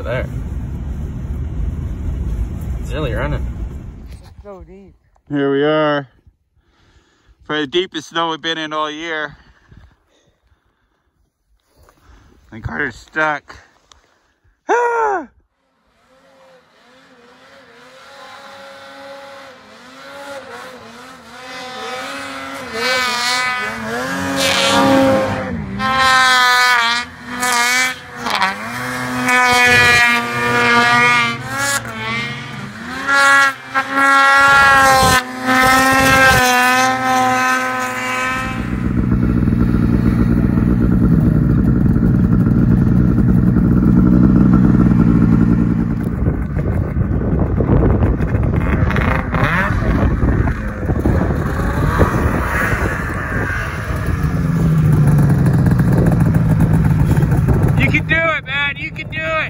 there. It's really running. It's so deep. Here we are. For the deepest snow we've been in all year. And Carter's stuck. Ah! You can do it, man. You can do it.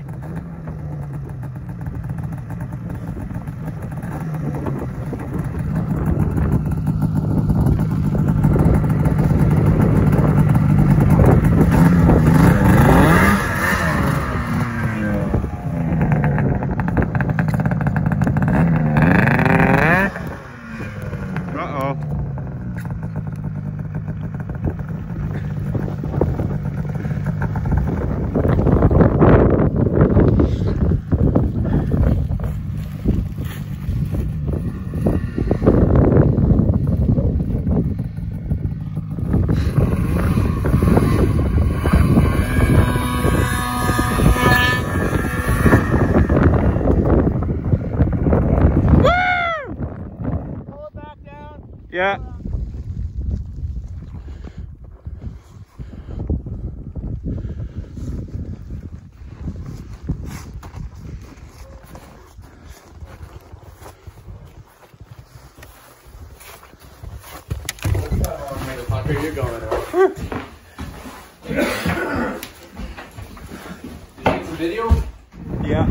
Uh-oh. Yeah. Where you going? Did you take some video? Yeah.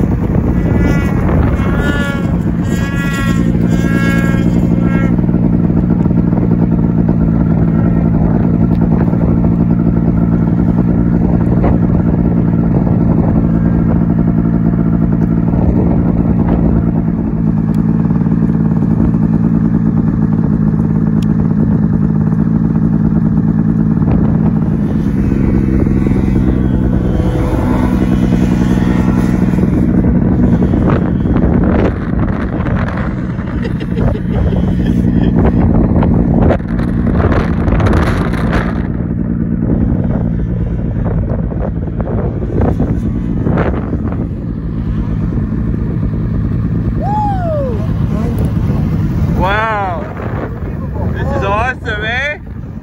Wow, this is awesome, eh?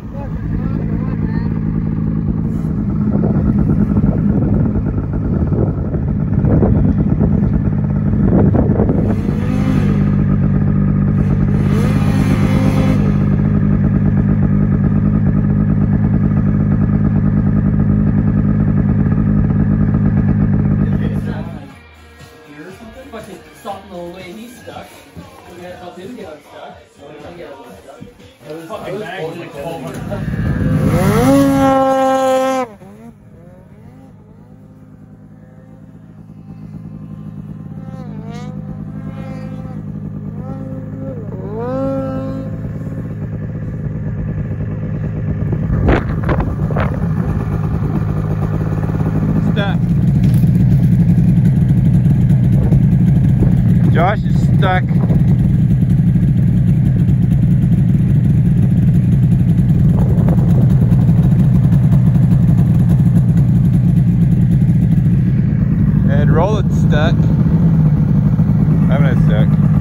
Stop in the way he's stuck. We gotta help him get unstuck. So we can get unstuck. Fucking bag is like Stuck. Josh is stuck. And Roland's stuck. I'm not stuck.